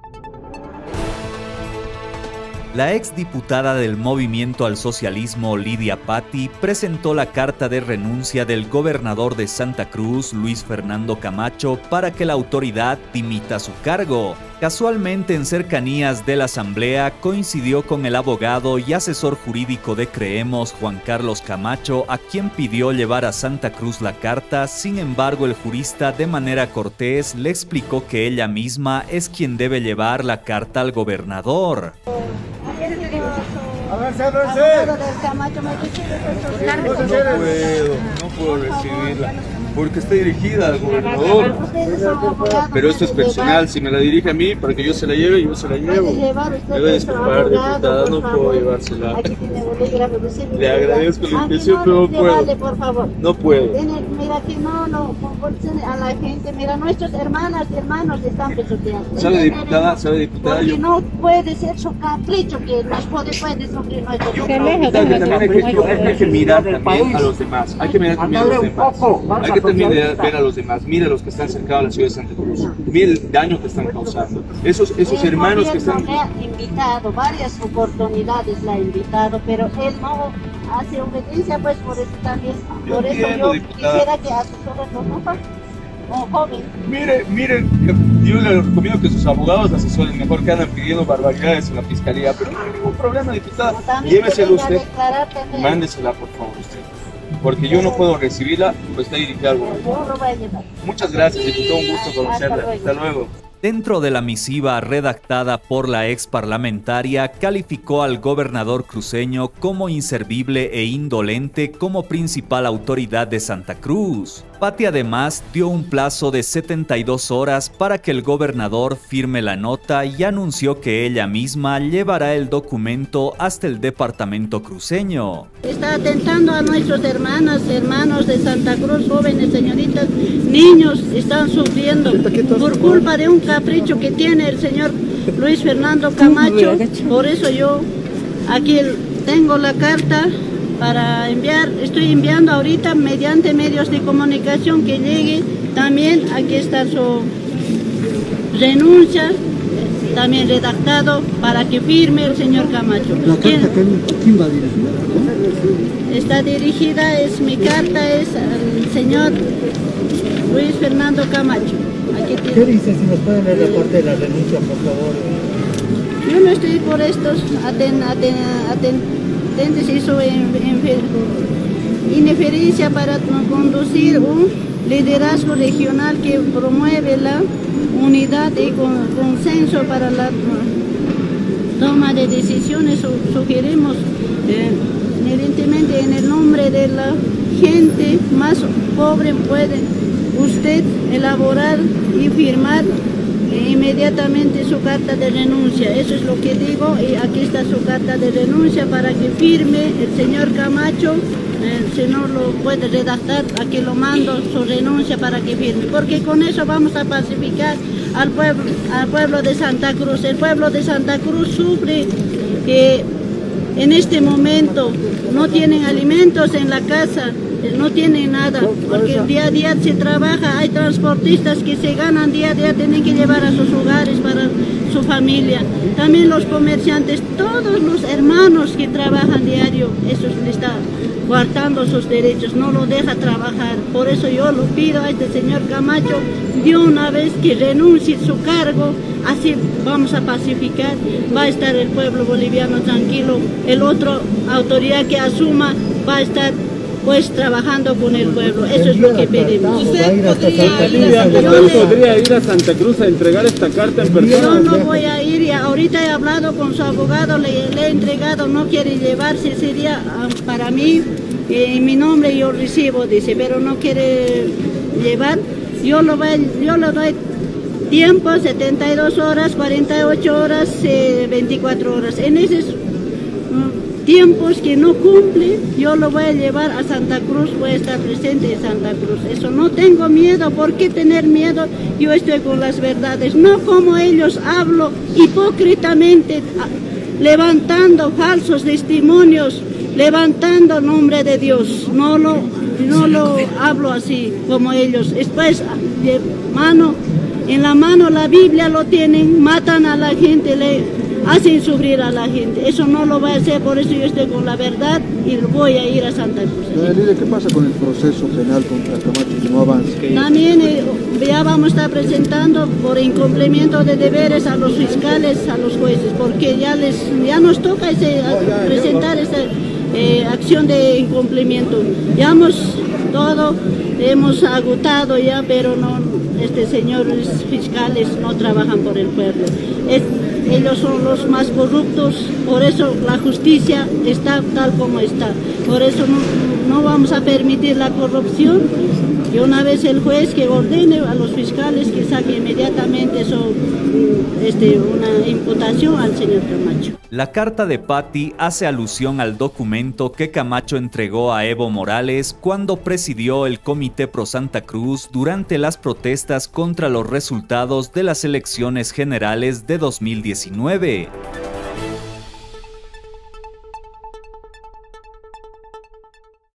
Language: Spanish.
La exdiputada del Movimiento al Socialismo, Lidia Patti, presentó la carta de renuncia del gobernador de Santa Cruz, Luis Fernando Camacho, para que la autoridad dimita su cargo. Casualmente, en cercanías de la asamblea, coincidió con el abogado y asesor jurídico de Creemos, Juan Carlos Camacho, a quien pidió llevar a Santa Cruz la carta. Sin embargo, el jurista, de manera cortés, le explicó que ella misma es quien debe llevar la carta al gobernador. No puedo recibirla porque está dirigida al gobernador, pero esto es personal. Si me la dirige a mí para que yo se la lleve, yo se la llevo. Me voy a disculpar, diputada, no puedo llevársela. Le agradezco la intención, pero no puedo. No puedo. Mira que no convulsionen a la gente. Mira, nuestras hermanas y hermanos están pisoteando. ¿Sabe, diputada? Porque no puede ser su capricho que nos puede sufrir nuestro pueblo. Hay que mirar también a los demás. Hay que mirar también a los demás. Hay que también ver a los demás. Mira a los que están cercados a la ciudad de Santa Cruz. Mira el daño que están causando. Esos hermanos que están... me ha invitado, varias oportunidades la ha invitado, pero él no hace obediencia, pues por eso también. Por eso yo quisiera que asesore a los papás. Joven. Miren, yo le recomiendo que sus abogados asesoren, mejor que andan pidiendo barbaridades en la fiscalía, pero no hay ningún problema, diputada. Llévesela usted, mándesela por favor usted, porque yo no puedo recibirla, pues está dirigida al gobierno. Muchas gracias, diputado, un gusto conocerla. Hasta luego. Dentro de la misiva redactada por la ex parlamentaria, calificó al gobernador cruceño como inservible e indolente como principal autoridad de Santa Cruz. Patti además dio un plazo de 72 horas para que el gobernador firme la nota y anunció que ella misma llevará el documento hasta el departamento cruceño. Está atentando a nuestros hermanos de Santa Cruz, jóvenes, señoritas, niños están sufriendo por culpa de un capricho que tiene el señor Luis Fernando Camacho. Por eso yo aquí tengo la carta para enviar, estoy enviando ahorita mediante medios de comunicación que llegue. También aquí está su renuncia, también redactado para que firme el señor Camacho. ¿La carta quién va dirigida? Está dirigida, mi carta es al señor Luis Fernando Camacho. ¿Qué dice? Si nos pueden leer la parte de la renuncia, por favor. Yo no estoy por estos y su ineficiencia para conducir un liderazgo regional que promueve la unidad y consenso para la toma de decisiones. Sugerimos evidentemente en el nombre de la gente más pobre puede usted elaborar y firmar inmediatamente su carta de renuncia. Eso es lo que digo, y aquí está su carta de renuncia para que firme el señor Camacho. Si no lo puede redactar, aquí lo mando su renuncia para que firme, porque con eso vamos a pacificar al pueblo de Santa Cruz. El pueblo de Santa Cruz sufre que en este momento no tienen alimentos en la casa, no tienen nada, porque día a día se trabaja, hay transportistas que se ganan día a día, tienen que llevar a sus hogares para su familia. También los comerciantes, todos los hermanos que trabajan diario, eso le está coartando sus derechos, no lo deja trabajar. Por eso yo lo pido a este señor Camacho de una vez que renuncie su cargo, así vamos a pacificar, va a estar el pueblo boliviano tranquilo, el otro autoridad que asuma va a estar pues trabajando con el pueblo. Eso es lo que pedimos. ¿Usted podría ir a Santa Cruz a entregar esta carta en persona? Yo no voy a ir, y ahorita he hablado con su abogado, le he entregado, no quiere llevarse, sería para mí, en mi nombre yo recibo, dice, pero no quiere llevar. Yo lo doy tiempo, 72 horas, 48 horas, 24 horas. En esos tiempos que no cumple, yo lo voy a llevar a Santa Cruz, voy a estar presente en Santa Cruz. Eso no tengo miedo. ¿Por qué tener miedo? Yo estoy con las verdades, no como ellos hablo hipócritamente, levantando falsos testimonios, levantando nombre de Dios. No lo hablo así como ellos. Después, mano En la mano la Biblia lo tienen, matan a la gente, le hacen sufrir a la gente. Eso no lo voy a hacer, por eso yo estoy con la verdad y voy a ir a Santa Cruz. Doña Lidia, ¿qué pasa con el proceso penal contra Camacho que no avanza? También ya vamos a estar presentando por incumplimiento de deberes a los fiscales, a los jueces, porque ya nos toca presentar esa acción de incumplimiento. Ya hemos agotado ya, pero no, señores fiscales no trabajan por el pueblo. Ellos son los más corruptos, por eso la justicia está tal como está. Por eso no vamos a permitir la corrupción. Y una vez el juez que ordene a los fiscales que saque inmediatamente una imputación al señor Camacho. La carta de Patti hace alusión al documento que Camacho entregó a Evo Morales cuando presidió el Comité Pro Santa Cruz durante las protestas contra los resultados de las elecciones generales de 2019.